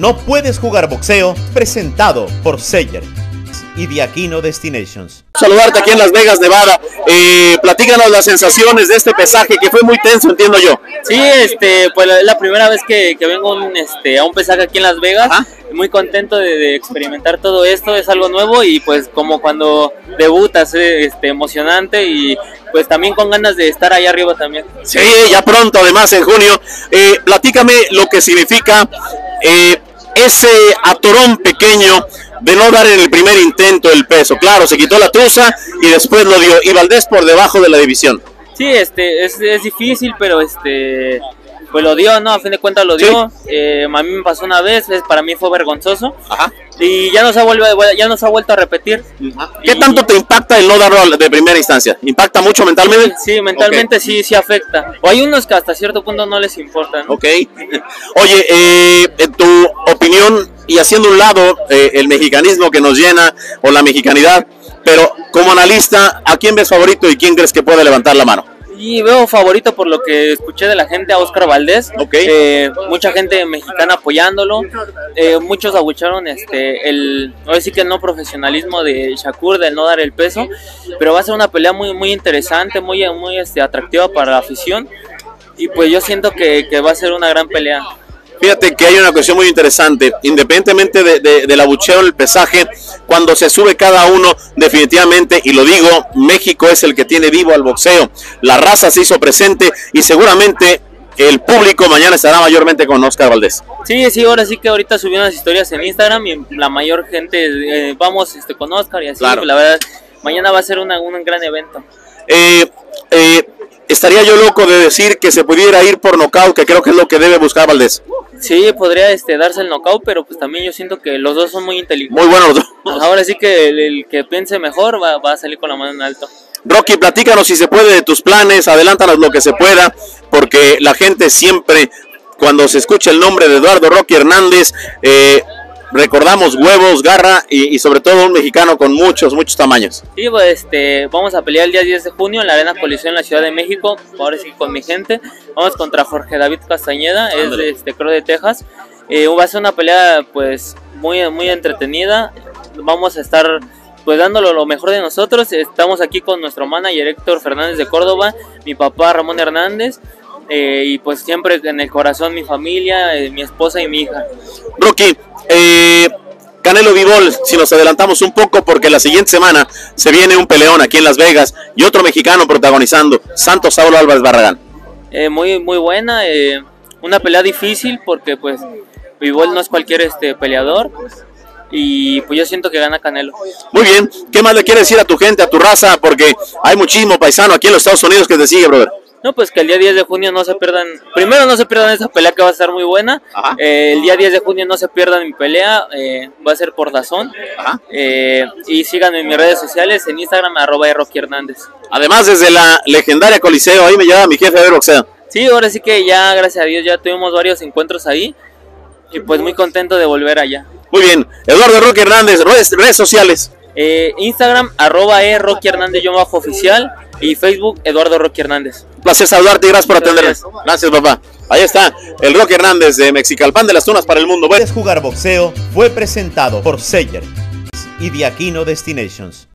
No puedes jugar boxeo, presentado por Seyer y Diaquino Destinations. Saludarte aquí en Las Vegas, Nevada. Platícanos las sensaciones de este pesaje que fue muy tenso, entiendo yo. Sí, pues es la primera vez que vengo a un pesaje aquí en Las Vegas. Ajá. Muy contento de experimentar todo esto, es algo nuevo y pues como cuando debutas, emocionante y pues también con ganas de estar ahí arriba también. Sí, ya pronto, además en junio. Platícame lo que significa ese atorón pequeño de no dar en el primer intento el peso. Claro, se quitó la tusa y después lo dio, y Valdés por debajo de la división. Sí, es difícil, pero pues lo dio, ¿no? A fin de cuentas lo dio. Sí. A mí me pasó una vez, para mí fue vergonzoso. Ajá. Y ya no se ha vuelto a repetir. ¿Qué tanto te impacta el no darlo de primera instancia? ¿Impacta mucho mentalmente? Sí, mentalmente okay. Sí afecta. O hay unos que hasta cierto punto no les importa, ¿no? Ok. Oye, en tu opinión, y haciendo un lado el mexicanismo que nos llena, o la mexicanidad, pero como analista, ¿a quién ves favorito y quién crees que puede levantar la mano? Y veo favorito por lo que escuché de la gente a Oscar Valdés. Okay. Mucha gente mexicana apoyándolo. Muchos abucharon ahora sí que el no profesionalismo de Shakur, de no dar el peso. Pero va a ser una pelea muy interesante, muy atractiva para la afición. Y pues yo siento que va a ser una gran pelea. Fíjate que hay una cuestión muy interesante, independientemente del abucheo en el pesaje, cuando se sube cada uno, definitivamente, y lo digo, México es el que tiene vivo al boxeo, la raza se hizo presente y seguramente el público mañana estará mayormente con Oscar Valdés. Sí, ahora sí que ahorita subí unas historias en Instagram y la mayor gente, vamos con Oscar y así, claro. La verdad, mañana va a ser un gran evento. Estaría yo loco de decir que se pudiera ir por nocaut, que creo que es lo que debe buscar Valdés. Sí, podría darse el knockout, pero pues también yo siento que los dos son muy inteligentes. Muy buenos los dos. Ahora sí que el que piense mejor va a salir con la mano en alto. Rocky, platícanos si se puede de tus planes, adelántanos lo que se pueda, porque la gente siempre, cuando se escucha el nombre de Eduardo Rocky Hernández, recordamos huevos, garra y sobre todo un mexicano con muchos tamaños. Sí, pues vamos a pelear el día 10 de junio en la Arena Coliseo en la Ciudad de México, ahora sí con mi gente. Vamos contra Jorge David Castañeda, Andale. Es de Crow de Texas. Va a ser una pelea pues muy entretenida. Vamos a estar pues dándolo lo mejor de nosotros. Estamos aquí con nuestro manager Héctor Fernández de Córdoba, mi papá Ramón Hernández. Y pues siempre en el corazón mi familia, mi esposa y mi hija. Rocky, Canelo Bivol, si nos adelantamos un poco porque la siguiente semana se viene un peleón aquí en Las Vegas y otro mexicano protagonizando, Santos Saulo Álvarez Barragán. Muy buena, una pelea difícil porque pues Bivol no es cualquier peleador y pues yo siento que gana Canelo. Muy bien, ¿qué más le quieres decir a tu gente, a tu raza? Porque hay muchísimo paisano aquí en los Estados Unidos que te sigue, brother. No, pues que el día 10 de junio no se pierdan, primero no se pierdan esa pelea que va a estar muy buena. El día 10 de junio no se pierdan mi pelea, va a ser por DAZN. Y síganme en mis redes sociales, en Instagram, @RockyHernández. Además, desde la legendaria Coliseo, ahí me lleva mi jefe a ver boxeo. Sí, ahora sí que ya, gracias a Dios, ya tuvimos varios encuentros ahí. Y pues muy contento de volver allá. Muy bien, Eduardo Rocky Hernández, redes sociales. Instagram, @RockyHernández_oficial y Facebook, Eduardo Rocky Hernández. Un placer saludarte y gracias por atendernos. Gracias, papá. Ahí está, el Rocky Hernández de Mexicalpan de las Tunas para el mundo. Puedes jugar boxeo fue presentado por Seyer y Diaquino Destinations.